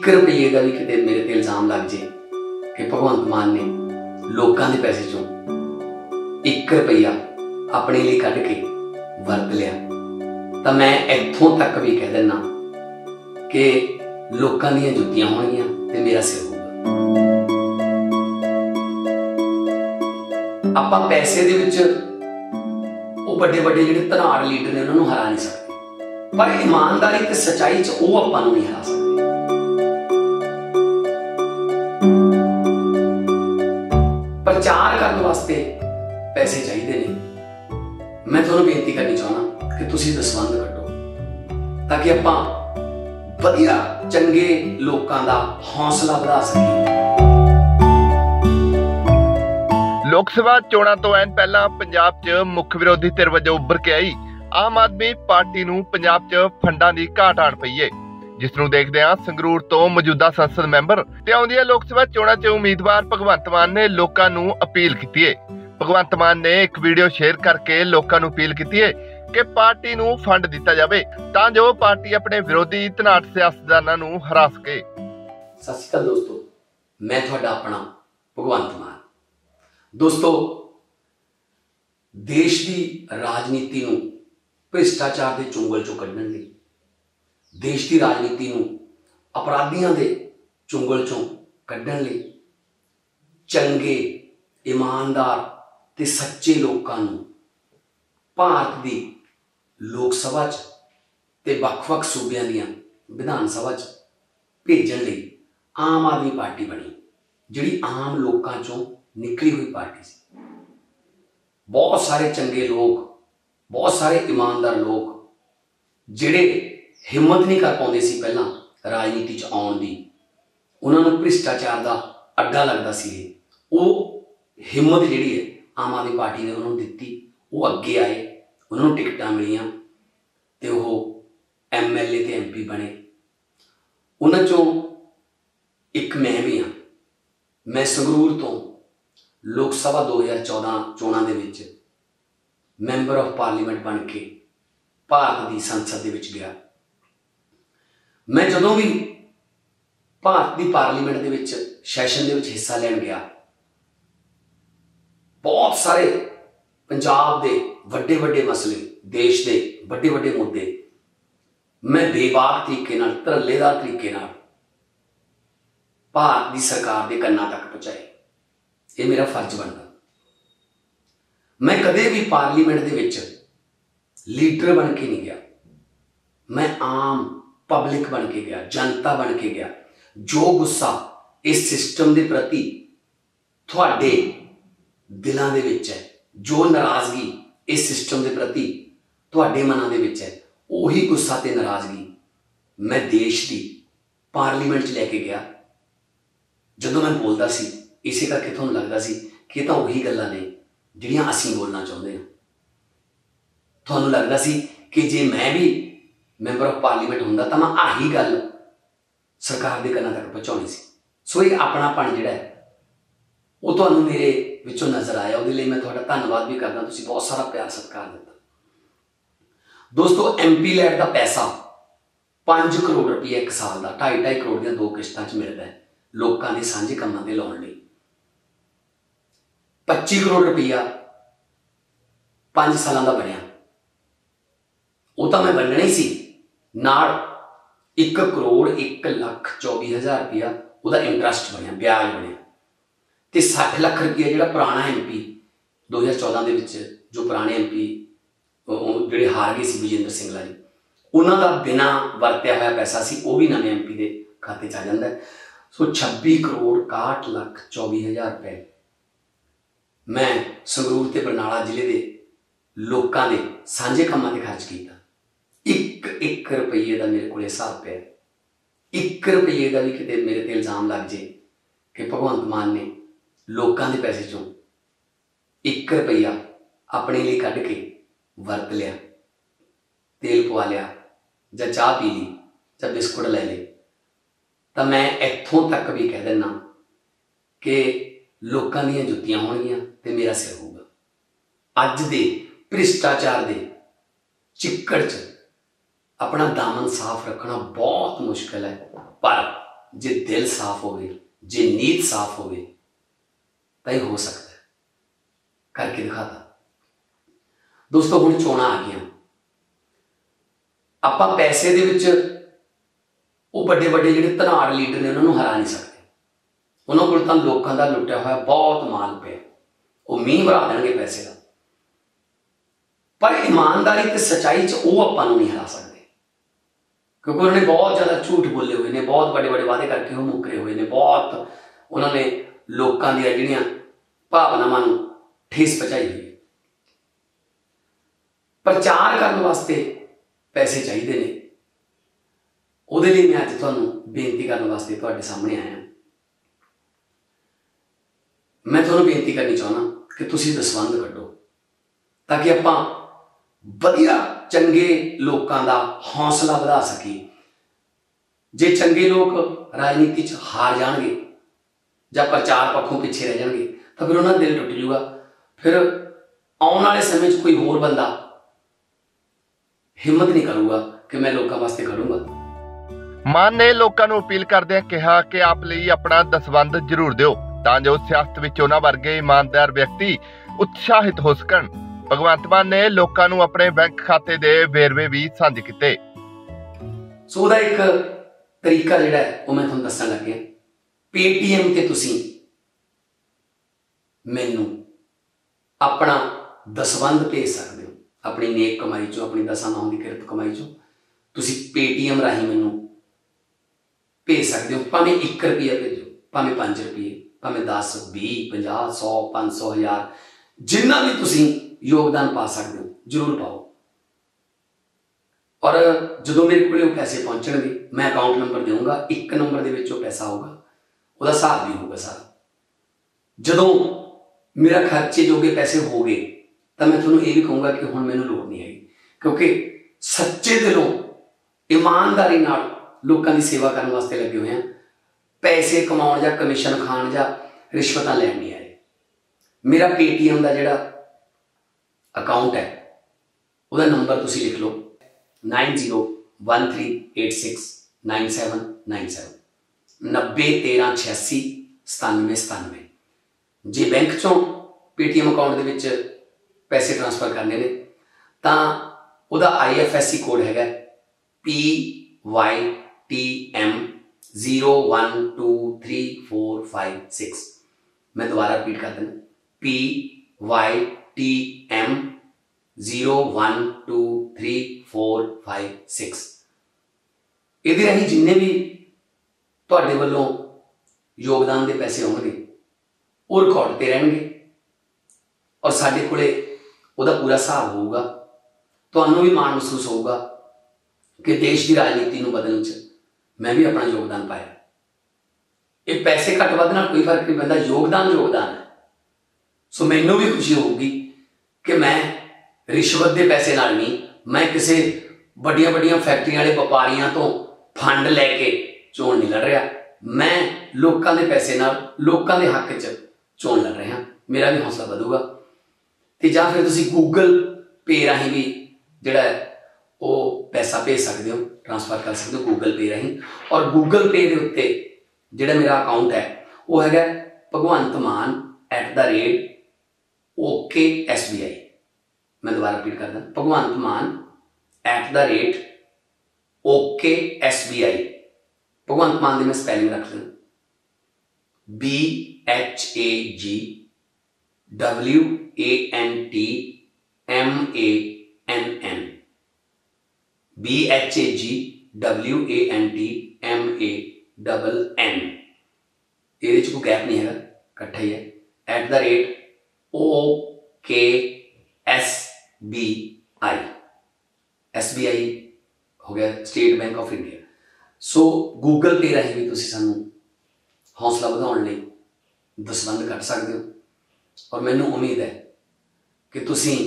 1 रुपये का भी किते मेरे ते इल्जाम लग जे कि भगवंत मान ने लोगों के पैसे चों 1 रुपया अपने लिए कढ़ के वरत लिया तो मैं इत्थों तक भी कह देना कि लोगों दी जुत्तियां होणगियां ते मेरा सिर होगा। आपां पैसे दे विच वो बड़े बड़े जिहड़े धनाड़ लीडर ने उन्होंने हरा नहीं सकते, पर ईमानदारी ते सच्चाई च वो आपां नूं नहीं हरा सकते। प्रचार करने वास्ते पैसे चाहिए ने। मैं तुहानूं बेनती करनी चाहना कि तुसीं दसवंध कड्डो ताकि आपां वधिया चंगे लोकां दा हौसला वधा सकीए। लोक सभा चोणां तो ऐन पहला पंजाब च मुख विरोधी धिर वजों उभर के आई आम आदमी पार्टी नूं पंजाब च फंडां दी घाट आण पई है, जिस नूं देखदे संगरूर तो मौजूदा संसद मैंबर ते आउंदियां लोक सभा चोणां च उम्मीदवार भगवंत मान ने लोकां नूं अपील कीती है। भगवंत मान ने एक वीडियो शेयर करके लोकां नूं अपील कीती है कि पार्टी नूं फंड दिता जावे तां जो पार्टी अपने विरोधी धनाट सियासतदानां नूं हरा सके। सत श्री अकाल दोस्तों, मैं तुहाडा अपना भगवंत मान। दोस्तों, देश की राजनीति नूं भ्रिष्टाचार के चुंगल चों कढण लई, देश की राजनीति नूं अपराधियों के चुंगल चों कढण लई चंगे ईमानदार ते सच्चे लोकां नूं भारत की लोक सभा च ते वख-वख सूबियां दीआं विधान सभा च भेजण लई आम आदमी पार्टी बनी, जिहड़ी आम लोकां चों निकली हुई पार्टी सी। बहुत सारे चंगे लोग, बहुत सारे ईमानदार लोग जिहड़े हिम्मत नहीं कर पाउंदे सी पहलां राजनीति च आउण दी, उन्होंने भ्रिष्टाचार का अड्डा लगता सी, वो हिम्मत जिहड़ी है आम आदमी पार्टी ने उन्होंने दित्ती, वो अगे आए, उन्होंने टिकटां मिलियां ते वो MLA ते MP बने। उन्हां चों एक मैं भी हाँ। मैं संगरूर तो लोक सभा 2014 चोणां दे विच मैंबर ऑफ पार्लीमेंट बन के भारत की संसद दे विच गया। मैं जदों भी भारत की पार्लीमेंट दे विच सैशन दे विच हिस्सा लैण गया, बहुत सारे पंजाब दे वड्डे वड्डे मसले, देश के वड्डे वड्डे मुद्दे मैं बेबाक तरीके नाल, धरल्लेदार तरीके नाल भारत की सरकार के कन्नां तक पहुँचाए। ये मेरा फर्ज बनता। मैं कदे भी पार्लीमेंट दे विच लीडर बन के नहीं गया, मैं आम पब्लिक बन के गया, जनता बन के गया। जो गुस्सा इस सिस्टम के प्रति थोड़े दिलों के विच है, जो नाराजगी इस सिस्टम के प्रति थोड़े मनां दे विच है, उही गुस्सा ते नाराजगी मैं देश की पार्लीमेंट च लैके गया। जदों मैं बोलता सी, इसे करके तुहानूं लगदा सी कि तां उही गल्लां ने जिहड़ियां असीं बोलना चाहुंदे हां। तुहानूं लगदा सी कि जे मैं भी मैंबर ऑफ पार्लीमेंट हुंदा तां मैं आही गल सरकार दे कन्नां तक पहुंचाउणी सी। सो ये अपनापन जिहड़ा है वो तुहानूं मेरे विचों नज़र आया, उहदे लई मैं तुहाडा धन्नवाद भी करदा। तुसीं बहुत सारा प्यार सत्कार दित्ता। दोस्तों, MP लैट दा पैसा 5 करोड़ रुपया 1 साल का, 2.5 करोड़ दी 2 किश्तां च मिलदा है लोकां दे सांझे कामां ते लाउण लई। 25 करोड़ रुपया 5 सालां दा बनिया, वो तो मैं वंडना ही सी। नाल 1 करोड़ 1,24,000 रुपया उसका इंटरस्ट बनया, ब्याज बनया, ते 60 लाख रुपया जिहड़ा पुराना MP 2014 दे विच जो पुराने MP जिहड़े हार गए सी विजेंद्र सिंगला जी, उन्हां दा बिना वरत्या होया पैसा सी, वो भी नवे MP दे खाते च आ जांदा है। सो 26 करोड़ 61,24,000 रुपए मैं संगरूर ते बरनाला जिले के लोगों के सांझे कामां ते खर्च किया। 1 रुपये का मेरे को हिसाब पे 1 रुपये का भी किते मेरे ते इल्जाम लग जे कि भगवंत मान ने लोगों के पैसे चों 1 रुपया अपने लिए कढ़ के वरत लिया, तेल पवा लिया, जां चाह पी ली, जां बिस्कुट ले ले, तो मैं इत्थों तक भी कह देना कि लोगों दी जुत्तियां होणगियां ते मेरा सिर होगा। अज दे भ्रिष्टाचार दे चिक्कड़ च अपना दामन साफ रखना बहुत मुश्किल है, पर जे दिल साफ होवे, जे नीयत साफ होवे तो ये हो सकता है। करके दिखाता। दोस्तों हुण चोणां आ गईयां, आपां पैसे दे विच वो बड़े बड़े जिहड़े धनाड़ लीडर ने उन्होंने हरा नहीं सकते। उन्होंने कोल तां लोकां दा लुट्टिया होया बहुत माल पिया, वो मींह भरा देणगे पैसे का, पर ईमानदारी ते सच्चाई च वो आपां नूं नहीं हरा सकते, क्योंकि उन्होंने बहुत ज़्यादा झूठ बोले हुए ने, बहुत बड़े बड़े वादे करके वो मुकरे हुए ने, बहुत उन्होंने लोकां दी जिहड़ियां भावनावां नूं ठेस पहुंचाई हुई है। प्रचार करने वास्ते पैसे चाहिए ने, ਉਹਦੇ ਲਈ मैं अज तुहानूं बेनती करने वास्ते तुहाडे सामने आया। मैं तुहानूं बेनती करनी चाहुंदा कि तुसीं दसवंध कड्ढो ताकि आपां वधिया चंगे लोकां दा हौसला वधा सकीए। जे चंगे लोग राजनीति च हार जाणगे जां प्रचार पक्षों पिछे रह जाणगे तो फिर उन्हां दा दिल टुट जूगा। फिर आउण वाले समय च कोई होर बंदा हिम्मत नहीं करूगा कि मैं लोकां वास्ते खड़ूंगा। ਮਾਨ ਨੇ ਲੋਕਾਂ ਨੂੰ ਅਪੀਲ ਕਰਦਿਆਂ ਕਿਹਾ ਕਿ ਆਪ ਲਈ ਆਪਣਾ ਦਸਵੰਧ ਜ਼ਰੂਰ ਦਿਓ ਤਾਂ ਜੋ ਸਿਆਸਤ ਵਿੱਚ ਉਹਨਾਂ ਵਰਗੇ ਇਮਾਨਦਾਰ ਵਿਅਕਤੀ ਉਤਸ਼ਾਹਿਤ ਹੋ ਸਕਣ। ਭਗਵੰਤ ਮਾਨ ਨੇ ਲੋਕਾਂ ਨੂੰ ਆਪਣੇ ਬੈਂਕ ਖਾਤੇ ਦੇ ਵੇਰਵੇ ਵੀ ਸਾਂਝੇ ਕੀਤੇ। ਸੋ ਉਹਦਾ ਇੱਕ ਤਰੀਕਾ ਜਿਹੜਾ ਹੈ ਉਹ ਮੈਂ ਤੁਹਾਨੂੰ ਦੱਸਣ ਲੱਗਿਆ। ਪੇਟੀਐਮ ਤੇ ਤੁਸੀਂ ਮੈਨੂੰ ਆਪਣਾ ਦਸਵੰਧ ਭੇਜ ਸਕਦੇ ਹੋ, ਆਪਣੀ ਨੇਕ ਕਮਾਈ ਚੋਂ, ਆਪਣੀ ਦਸਾਂ ਨੌਂ ਦੀ ਕਿਰਤ ਕਮਾਈ ਚੋਂ ਤੁਸੀਂ ਪੇਟੀਐਮ ਰਾਹੀਂ ਮੈਨੂੰ भेज सकते हो। भावें 1 रुपया भेजो, भावें 5 रुपये, भावें 10, 20, 50, 100, 500, 1000, जिन्ना भी तुसी योगदान पा सकते हो जरूर पाओ। और जो मेरे को पैसे पहुंचणगे मैं अकाउंट नंबर दूंगा, 1 नंबर दे विच पैसा होगा, वह हिसाब भी होगा सारा। जो मेरा खर्चे जोगे पैसे हो गए तो मैं तुहानूं ये भी कहूँगा कि हुण मैनूं लोड़ नहीं हैगी, क्योंकि सच्चे दिलों ईमानदारी नाल लोगों की सेवा करने वास्ते लगे हुए हैं। पैसे कमाउण जां कमीशन खाण जां रिश्वतां लैण नहीं आए। मेरा पेटीएम का जिहड़ा अकाउंट है वह नंबर तुसीं लिख लो 9013869797 9013869797। जे बैंक चों पेटीएम अकाउंट दे विच पैसे ट्रांसफर करने ने तां उहदा IFSC कोड हैगा PYTM 012345 मैं दोबारा रिपीट कर देना PYTM 012345। इहदे राहीं जिन्ने भी तुहाडे वल्लों योगदान के पैसे आउणगे वो रिकॉर्ड ते रहणगे और साडे कोले उहदा पूरा हिसाब होऊगा। तुहानूं भी मान महसूस होऊगा कि देश की राजनीति को बदलने च मैं भी अपना योगदान पाया। ये पैसे घट वध नाल कोई फर्क नहीं पैंदा, योगदान योगदान है। सो मैनूं भी खुशी होगी कि मैं रिश्वत के पैसे नाल नहीं, मैं किसी बड़िया बड़िया फैक्ट्रियां वाले व्यापारियों तो फंड लैके चोण नहीं लड़ रहा, मैं लोगों के पैसे नाल लोगों के हक च चोण लड़ रहा। मेरा भी हौसला वधूगा। तो जां फिर तुसीं गूगल पे राहीं भी जिहड़ा वो पैसा भेज सकते हो, ट्रांसफर कर सकते हो गूगल पे राहीं। और गूगल पे के उत्ते जिहड़ा मेरा अकाउंट है वो है bhagwantman@OKSBI। मैं दोबारा रिपीट करदा bhagwantman@OKSBI। भगवंत मान की मैं स्पैलिंग रख लें BHAGWANTMANN BHAGWANTMANN। ये कोई गैप नहीं है, इकट्ठा ही है @OKSBI। SBI हो गया State Bank of India. So Google Pay राही भी तुसीं सानूं हौसला वधाउण लई दसवंध कट सकते हो। और मैनूं उम्मीद है कि तुसीं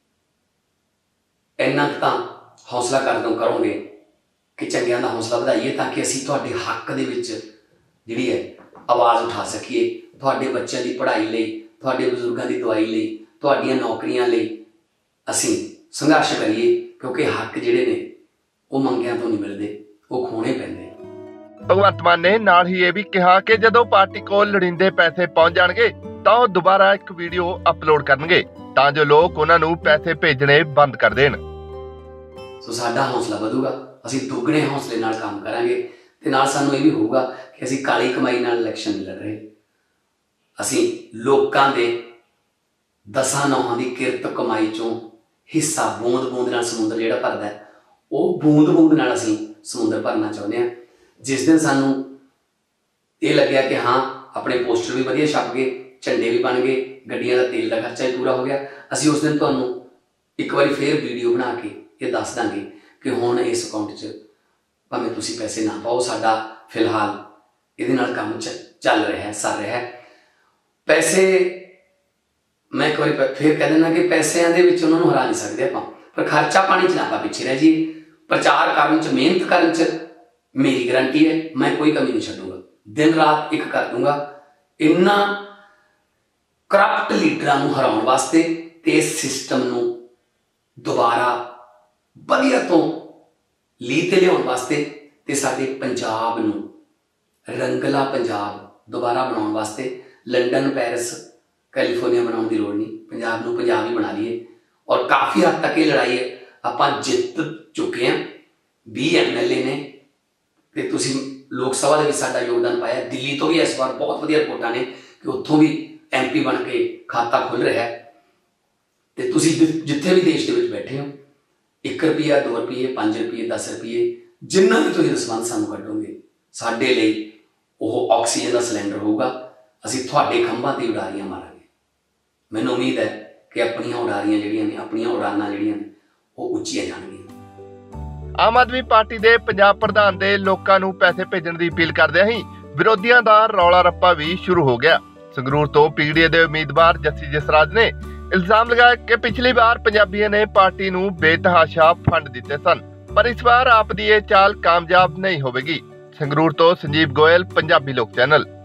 इन्ना तां हौसला करोगे कि चंगियां दा हौसला वधाइए ताकि असीं तुहाडे हक दे विच जिहड़ी है आवाज़ उठा सकीए। तुहाडे बच्चों की पढ़ाई लई, तुहाडे बजुर्गों की दवाई लई, तुहाडीआं नौकरियां लई असीं संघर्ष करिए, क्योंकि हक जिहड़े ने वो मंगियां तो नहीं मिलते, वो खोने पैंदे। ਭਗਵੰਤ ਮਾਨ ਨੇ ਨਾਲ ਹੀ ਇਹ ਵੀ ਕਿਹਾ ਕਿ ਜਦੋਂ ਪਾਰਟੀ ਕੋਲ ਲੋੜੀਂਦੇ ਪੈਸੇ ਪਹੁੰਚ ਜਾਣਗੇ ਤਾਂ ਉਹ ਦੁਬਾਰਾ ਇੱਕ ਵੀਡੀਓ ਅਪਲੋਡ ਕਰਨਗੇ ਤਾਂ ਜੋ ਲੋਕ ਉਹਨਾਂ ਨੂੰ ਪੈਸੇ ਭੇਜਣੇ ਬੰਦ ਕਰ ਦੇਣ। ਸੋ ਸਾਡਾ ਹੌਸਲਾ ਵਧੂਗਾ, ਅਸੀਂ ਦੁੱਗਣੇ ਹੌਸਲੇ ਨਾਲ ਕੰਮ ਕਰਾਂਗੇ ਤੇ ਨਾਲ ਸਾਨੂੰ ਇਹ ਵੀ ਹੋਊਗਾ ਕਿ ਅਸੀਂ ਕਾਲੀ ਕਮਾਈ ਨਾਲ ਇਲੈਕਸ਼ਨ ਨਹੀਂ ਲੜ ਰਹੇ। ਅਸੀਂ ਲੋਕਾਂ ਦੇ ਦਸਾਂ ਨੌਹਾਂ ਦੀ ਕਿਰਤ ਕਮਾਈ ਚੋਂ ਹਿੱਸਾ ਬੂੰਦ ਬੂੰਦ ਨਾਲ ਸਮੁੰਦਰ ਜਿਹੜਾ ਭਰਦਾ ਹੈ, ਉਹ ਬੂੰਦ ਬੂੰਦ ਨਾਲ ਅਸੀਂ ਸਮੁੰਦਰ ਭਰਨਾ ਚਾਹੁੰਦੇ ਹਾਂ। ਜਿਸ ਦਿਨ ਸਾਨੂੰ ਇਹ ਲੱਗਿਆ ਕਿ ਹਾਂ ਆਪਣੇ ਪੋਸਟਰ ਵੀ ਵਧੀਆ ਛਪ ਗਏ, ਝੰਡੇ ਵੀ ਬਣ ਗਏ, ਗੱਡੀਆਂ ਦਾ ਤੇਲ ਦਾ ਖਰਚਾ ਵੀ ਪੂਰਾ ਹੋ ਗਿਆ, ਅਸੀਂ ਉਸ ਦਿਨ ਤੁਹਾਨੂੰ ਇੱਕ ਵਾਰੀ ਫੇਰ ਵੀਡੀਓ ਬਣਾ ਕੇ ਇਹ ਦੱਸ ਦਾਂਗੇ ਕਿ ਹੁਣ ਇਸ ਅਕਾਊਂਟ 'ਚ ਭਾਵੇਂ ਤੁਸੀਂ ਪੈਸੇ ਨਾ ਪਾਓ, ਸਾਡਾ ਫਿਲਹਾਲ ਇਹਦੇ ਨਾਲ ਕੰਮ ਚੱਲ ਰਿਹਾ ਹੈ, ਸਰ ਰਿਹਾ ਹੈ। ਪੈਸੇ ਮੈਂ ਇੱਕ ਵਾਰੀ ਫੇਰ ਕਹਿ ਦਿੰਦਾ ਕਿ ਪੈਸਿਆਂ ਦੇ ਵਿੱਚ ਉਹਨਾਂ ਨੂੰ ਹਰਾ ਨਹੀਂ ਸਕਦੇ ਆਪਾਂ, ਪਰ ਖਰਚਾ ਪਾਣੀ 'ਚ ਨਾ ਆਪਾਂ ਪਿੱਛੇ ਰਹਿ ਜਾਈਏ। ਪ੍ਰਚਾਰ ਕਰਨ 'ਚ, ਮਿਹਨਤ ਕਰਨ 'ਚ ਮੇਰੀ ਗਰੰਟੀ ਹੈ, ਮੈਂ ਕੋਈ ਕਮੀ ਨਹੀਂ ਛੱਡੂਗਾ, ਦਿਨ ਰਾਤ ਇੱਕ ਕਰ ਦੂੰਗਾ ਇਹਨਾਂ ਕਰਪਟ ਲੀਡਰਾਂ ਨੂੰ ਹਰਾਉਣ ਵਾਸਤੇ ਤੇ ਇਸ ਸਿਸਟਮ ਨੂੰ ਦੁਬਾਰਾ ਵਧੀਆ ਤੋਂ ਲੀਹ ਤੇ ਲਿਆਉਣ ਵਾਸਤੇ ਤੇ ਸਾਡੇ ਪੰਜਾਬ ਨੂੰ ਰੰਗਲਾ ਪੰਜਾਬ ਦੁਬਾਰਾ ਬਣਾਉਣ ਵਾਸਤੇ। ਲੰਡਨ, ਪੈਰਿਸ, ਕੈਲੀਫੋਰਨੀਆ ਬਣਾਉਣ ਦੀ ਲੋੜ ਨਹੀਂ, ਪੰਜਾਬ ਨੂੰ ਪੰਜਾਬ ਹੀ ਬਣਾ ਲਈਏ। ਔਰ ਕਾਫੀ ਹੱਦ ਤੱਕ ਇਹ ਲੜਾਈ ਆਪਾਂ ਜਿੱਤ ਚੁੱਕੇ ਹਾਂ। 20 MLA ਨੇ ਤੇ ਤੁਸੀਂ ਲੋਕ ਸਭਾ ਦੇ ਵਿੱਚ ਸਾਡਾ ਯੋਗਦਾਨ ਪਾਇਆ। ਦਿੱਲੀ ਤੋਂ ਵੀ ਇਸ ਵਾਰ ਬਹੁਤ ਵਧੀਆ ਰਿਪੋਰਟਾਂ ਨੇ ਕਿ ਉੱਥੋਂ ਵੀ MP ਬਣ ਕੇ ਖਾਤਾ ਖੁੱਲ ਰਿਹਾ ਹੈ। ਤੇ ਤੁਸੀਂ ਜਿੱਥੇ ਵੀ ਦੇਸ਼ ਦੇ ਵਿੱਚ ਬੈਠੇ ਹੋ, 1 ਰੁਪਈਆ, 2 ਰੁਪਈਏ, 5 ਰੁਪਈਏ, 10 ਰੁਪਈਏ, ਜਿੰਨਾ ਵੀ ਤੁਸੀਂ ਦਸਵੰਧ ਸਾਨੂੰ ਕੱਢੋਗੇ, ਸਾਡੇ ਲਈ ਉਹ ਆਕਸੀਜਨ ਦਾ ਸਿਲੰਡਰ ਹੋਊਗਾ। ਅਸੀਂ ਤੁਹਾਡੇ ਖੰਭਾਂ ਤੇ ਉਡਾਰੀਆਂ ਮਾਰਾਂਗੇ। ਮੈਨੂੰ ਉਮੀਦ ਹੈ ਕਿ ਆਪਣੀਆਂ ਉਡਾਰੀਆਂ ਜਿਹੜੀਆਂ ਨੇ, ਆਪਣੀਆਂ ਉਡਾਨਾਂ ਜਿਹੜੀਆਂ ਨੇ, ਉਹ ਉੱਚੀਆਂ ਜਾਣਗੀਆਂ। ਆਮ ਆਦਮੀ ਪਾਰਟੀ ਦੇ ਪੰਜਾਬ ਪ੍ਰਧਾਨ ਦੇ ਲੋਕਾਂ ਨੂੰ ਪੈਸੇ ਭੇਜਣ ਦੀ ਅਪੀਲ ਕਰਦਿਆਂ ਹੀ ਵਿਰੋਧੀਆਂ ਦਾ ਰੌਲਾ ਰੱਪਾ ਵੀ ਸ਼ੁਰੂ ਹੋ ਗਿਆ। ਸੰਗਰੂਰ ਤੋਂ PDA ਦੇ ਉਮੀਦਵਾਰ ਜੱਸੀ ਜਸਰਾਜ ਨੇ ਇਲਜ਼ਾਮ ਲਗਾਇਆ ਕਿ ਪਿਛਲੀ ਵਾਰ ਪੰਜਾਬੀਆਂ ਨੇ ਪਾਰਟੀ ਨੂੰ ਬੇਤਹਾਸ਼ਾ ਫੰਡ ਦਿੱਤੇ ਸਨ, ਪਰ ਇਸ ਵਾਰ ਆਪ ਦੀ ਇਹ ਚਾਲ ਕਾਮਯਾਬ ਨਹੀਂ ਹੋਵੇਗੀ। ਸੰਗਰੂਰ ਤੋਂ ਸੰਜੀਵ ਗੋਇਲ, ਪੰਜਾਬੀ ਲੋਕ ਚੈਨਲ।